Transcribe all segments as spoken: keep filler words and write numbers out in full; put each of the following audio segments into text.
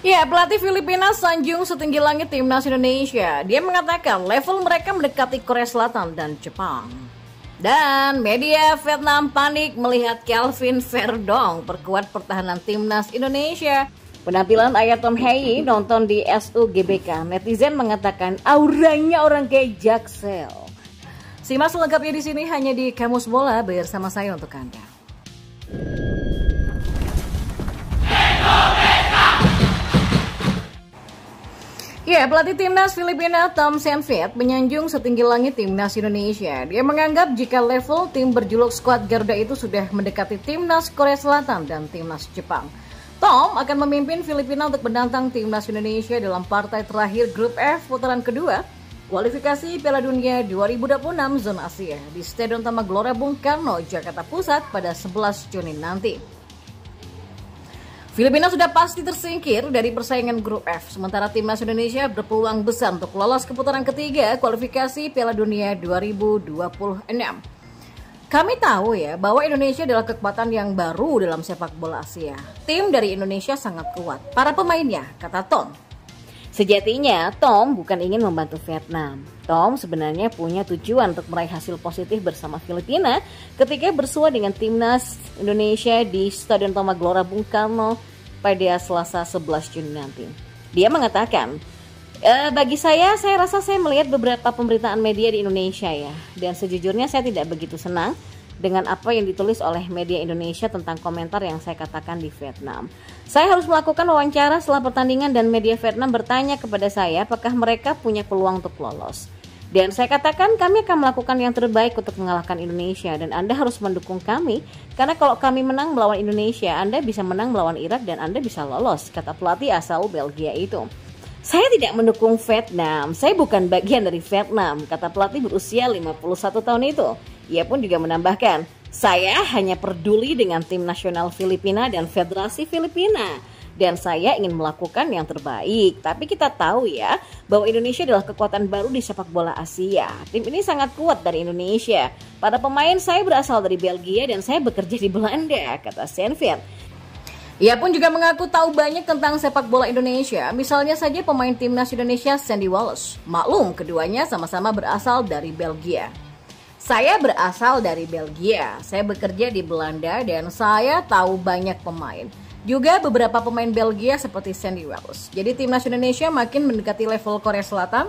Ya, pelatih Filipina sanjung setinggi langit timnas Indonesia. Dia mengatakan level mereka mendekati Korea Selatan dan Jepang. Dan media Vietnam panik melihat Kelvin Verdong perkuat pertahanan timnas Indonesia. Penampilan ayah Tom Hei nonton di S U G B K. Netizen mengatakan auranya orang kayak Jaksel. Simak selengkapnya di sini hanya di Kamus Bola bersama saya untuk Anda. Ya, pelatih timnas Filipina Tom Saintfiet menyanjung setinggi langit timnas Indonesia. Dia menganggap jika level tim berjuluk skuad Garuda itu sudah mendekati timnas Korea Selatan dan timnas Jepang. Tom akan memimpin Filipina untuk menantang timnas Indonesia dalam partai terakhir grup F putaran kedua kualifikasi Piala Dunia dua ribu dua puluh enam zona Asia di Stadion Utama Gelora Bung Karno, Jakarta Pusat pada sebelas Juni nanti. Filipina sudah pasti tersingkir dari persaingan grup F, sementara timnas Indonesia berpeluang besar untuk lolos ke putaran ketiga kualifikasi Piala Dunia dua ribu dua puluh enam. Kami tahu ya bahwa Indonesia adalah kekuatan yang baru dalam sepak bola Asia. Tim dari Indonesia sangat kuat, para pemainnya, kata Tom. Sejatinya, Tom bukan ingin membantu Vietnam. Tom sebenarnya punya tujuan untuk meraih hasil positif bersama Filipina ketika bersua dengan timnas Indonesia di Stadion Utama Gelora Bung Karno pada Selasa sebelas Juni nanti. Dia mengatakan, e, bagi saya, saya rasa saya melihat beberapa pemberitaan media di Indonesia ya, dan sejujurnya saya tidak begitu senang dengan apa yang ditulis oleh media Indonesia tentang komentar yang saya katakan di Vietnam. Saya harus melakukan wawancara setelah pertandingan dan media Vietnam bertanya kepada saya apakah mereka punya peluang untuk lolos. Dan saya katakan kami akan melakukan yang terbaik untuk mengalahkan Indonesia dan Anda harus mendukung kami karena kalau kami menang melawan Indonesia, Anda bisa menang melawan Irak dan Anda bisa lolos, kata pelatih asal Belgia itu. Saya tidak mendukung Vietnam, saya bukan bagian dari Vietnam, kata pelatih berusia lima puluh satu tahun itu. Ia pun juga menambahkan, saya hanya peduli dengan tim nasional Filipina dan Federasi Filipina. Dan saya ingin melakukan yang terbaik. Tapi kita tahu ya, bahwa Indonesia adalah kekuatan baru di sepak bola Asia. Tim ini sangat kuat dari Indonesia. Para pemain saya berasal dari Belgia dan saya bekerja di Belanda, kata Saintfiet. Ia pun juga mengaku tahu banyak tentang sepak bola Indonesia. Misalnya saja pemain timnas Indonesia Sandy Wallace. Maklum, keduanya sama-sama berasal dari Belgia. Saya berasal dari Belgia, saya bekerja di Belanda dan saya tahu banyak pemain. Juga beberapa pemain Belgia seperti Sandy Wallace. Jadi timnas Indonesia makin mendekati level Korea Selatan,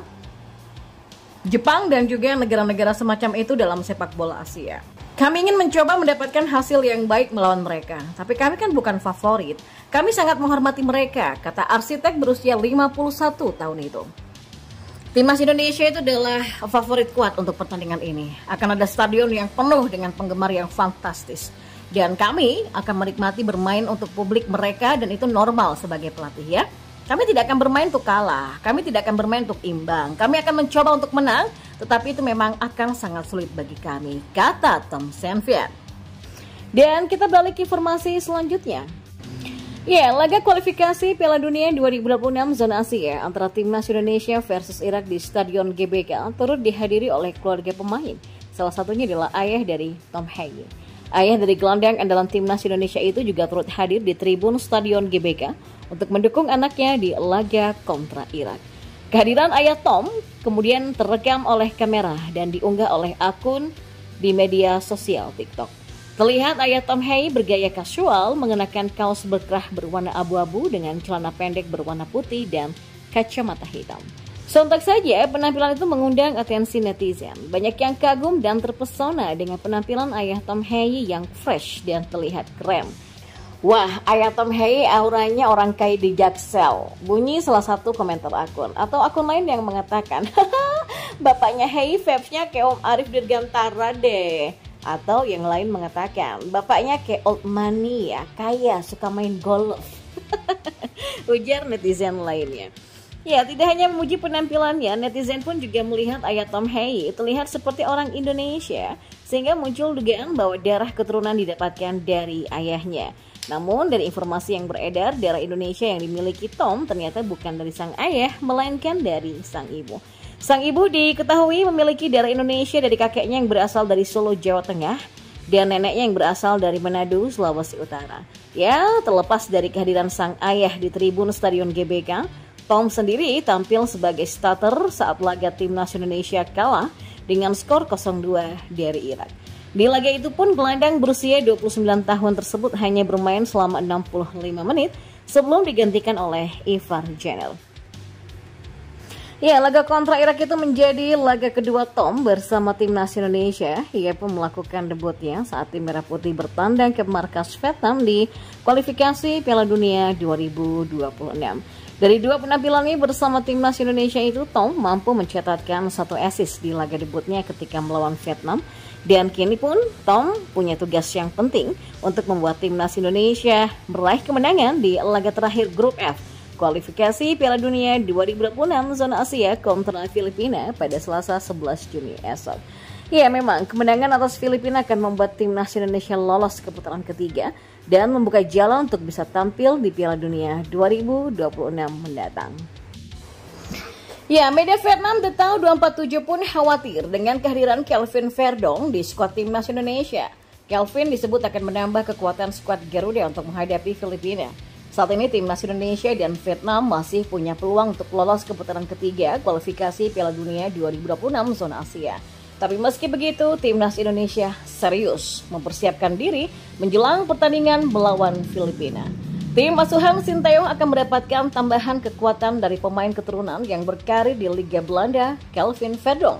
Jepang dan juga negara-negara semacam itu dalam sepak bola Asia. Kami ingin mencoba mendapatkan hasil yang baik melawan mereka, tapi kami kan bukan favorit. Kami sangat menghormati mereka, kata arsitek berusia lima puluh satu tahun itu. Timnas Indonesia itu adalah favorit kuat untuk pertandingan ini. Akan ada stadion yang penuh dengan penggemar yang fantastis. Dan kami akan menikmati bermain untuk publik mereka dan itu normal sebagai pelatih ya. Kami tidak akan bermain untuk kalah, kami tidak akan bermain untuk imbang. Kami akan mencoba untuk menang, tetapi itu memang akan sangat sulit bagi kami, kata Tom Saintfiet. Dan kita balik ke informasi selanjutnya. Ya, laga kualifikasi Piala Dunia dua ribu dua puluh enam zona Asia antara timnas Indonesia versus Irak di Stadion G B K turut dihadiri oleh keluarga pemain. Salah satunya adalah ayah dari Tom Hei. Ayah dari gelandang andalan timnas Indonesia itu juga turut hadir di tribun Stadion G B K untuk mendukung anaknya di laga kontra Irak. Kehadiran ayah Tom kemudian terekam oleh kamera dan diunggah oleh akun di media sosial TikTok. Terlihat ayah Tom Hei bergaya kasual mengenakan kaos berkerah berwarna abu-abu dengan celana pendek berwarna putih dan kacamata hitam. Sontak saja penampilan itu mengundang atensi netizen. Banyak yang kagum dan terpesona dengan penampilan ayah Tom Hei yang fresh dan terlihat keren. Wah, ayah Tom Hei auranya orang kaya di Jaksel, bunyi salah satu komentar akun. Atau akun lain yang mengatakan, bapaknya Hei vibes-nya kayak Om Arif Dirgantara deh. Atau yang lain mengatakan, bapaknya kayak old money ya, kaya, suka main golf. Ujar netizen lainnya. Ya, tidak hanya memuji penampilannya, netizen pun juga melihat ayah Tom Hei terlihat seperti orang Indonesia, sehingga muncul dugaan bahwa darah keturunan didapatkan dari ayahnya. Namun, dari informasi yang beredar, darah Indonesia yang dimiliki Tom ternyata bukan dari sang ayah, melainkan dari sang ibu. Sang ibu diketahui memiliki darah Indonesia dari kakeknya yang berasal dari Solo, Jawa Tengah. dan neneknya yang berasal dari Manado, Sulawesi Utara. Ya, terlepas dari kehadiran sang ayah di tribun Stadion G B K, Tom sendiri tampil sebagai starter saat laga timnas Indonesia kalah dengan skor nol dua dari Irak. Di laga itu pun gelandang berusia dua puluh sembilan tahun tersebut hanya bermain selama enam puluh lima menit sebelum digantikan oleh Ivar Jenner. Ya, laga kontra Irak itu menjadi laga kedua Tom bersama timnas Indonesia. Ia pun melakukan debutnya saat tim Merah Putih bertandang ke markas Vietnam di kualifikasi Piala Dunia dua ribu dua puluh enam. Dari dua penampilannya bersama timnas Indonesia itu, Tom mampu mencatatkan satu assist di laga debutnya ketika melawan Vietnam. Dan kini pun Tom punya tugas yang penting untuk membuat timnas Indonesia meraih kemenangan di laga terakhir grup F kualifikasi Piala Dunia dua ribu dua puluh enam zona Asia kontra Filipina pada Selasa sebelas Juni esok. Ya, memang kemenangan atas Filipina akan membuat timnas Indonesia lolos ke putaran ketiga dan membuka jalan untuk bisa tampil di Piala Dunia dua ribu dua puluh enam mendatang. Ya, media Vietnam The Tau dua empat tujuh pun khawatir dengan kehadiran Kelvin Verdong di skuad timnas Indonesia. Kelvin disebut akan menambah kekuatan skuad Garuda untuk menghadapi Filipina. Saat ini timnas Indonesia dan Vietnam masih punya peluang untuk lolos ke putaran ketiga kualifikasi Piala Dunia dua ribu dua puluh enam zona Asia. Tapi meski begitu, timnas Indonesia serius mempersiapkan diri menjelang pertandingan melawan Filipina. Tim asuhan Sinteyong akan mendapatkan tambahan kekuatan dari pemain keturunan yang berkarir di Liga Belanda, Kelvin Verdong.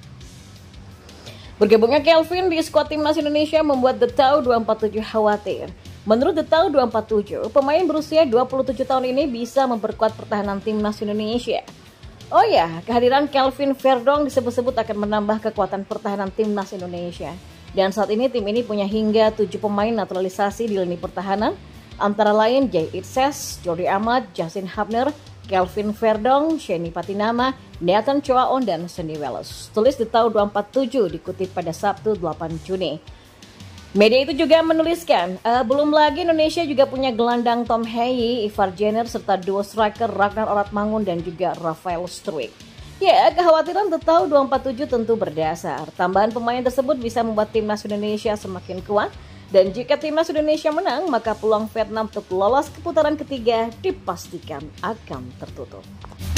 Bergabungnya Kelvin di skuad timnas Indonesia membuat The Tau dua empat tujuh khawatir. Menurut The Tau dua empat tujuh, pemain berusia dua puluh tujuh tahun ini bisa memperkuat pertahanan timnas Indonesia. Oh ya, kehadiran Kelvin Verdong disebut-sebut akan menambah kekuatan pertahanan timnas Indonesia. Dan saat ini tim ini punya hingga tujuh pemain naturalisasi di lini pertahanan, antara lain Jay Itses, Jordi Amat, Justin Hubner, Kelvin Verdong, Sheni Patinama, Nathan Choaon, dan Sandy Wells. Tulis The Tau dua empat tujuh dikutip pada Sabtu delapan Juni. Media itu juga menuliskan, e, belum lagi Indonesia juga punya gelandang Tom Hei, Ivar Jenner, serta duo striker Ragnar Oratmangun dan juga Rafael Struijk. Ya, kekhawatiran The Tau dua empat tujuh tentu berdasar. Tambahan pemain tersebut bisa membuat timnas Indonesia semakin kuat. Dan jika timnas Indonesia menang, maka peluang Vietnam untuk lolos ke putaran ketiga dipastikan akan tertutup.